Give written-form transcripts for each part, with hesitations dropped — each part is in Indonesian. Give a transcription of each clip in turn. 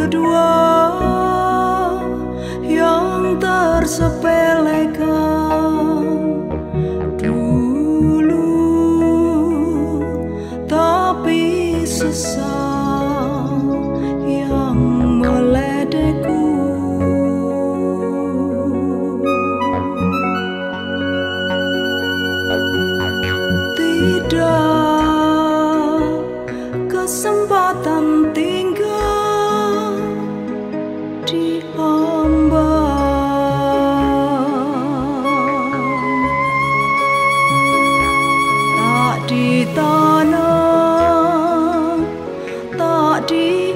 kedua yang tersepelekan dulu, tapi sesal yang meledekku. Tidak kesempatan tinggal diambang, tak ditanam, tak di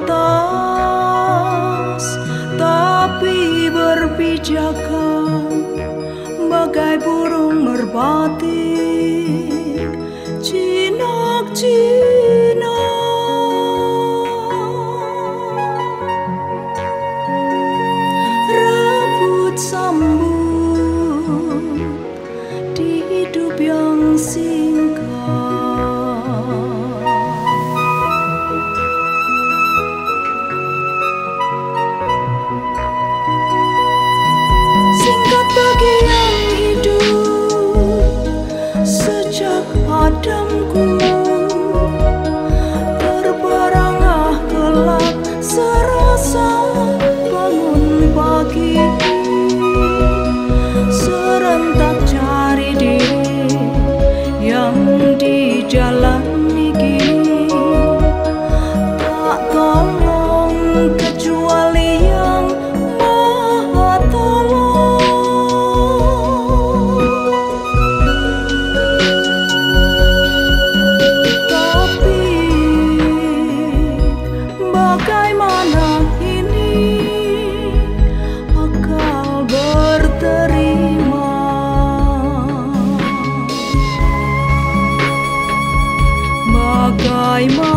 atas, tapi berpijakan bagai burung merpati. Jinak-jinak rebut sambut di hidup yang singkat. Singkat bagi yang hidup sejak Adamku, terperangah gelap serasa bangun pagi, serentak cari diri yang dijalani kini, tak tolong kecuali yang Maha Tolong. Bagaimana ini akal berterima? Bagaimana